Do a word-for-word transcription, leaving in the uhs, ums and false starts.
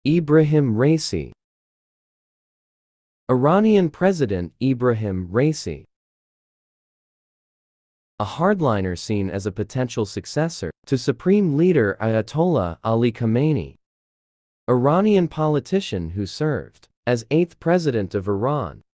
Ebrahim Raisi. Iranian President Ebrahim Raisi. A hardliner seen as a potential successor to Supreme Leader Ayatollah Ali Khamenei. Iranian politician who served as eighth President of Iran.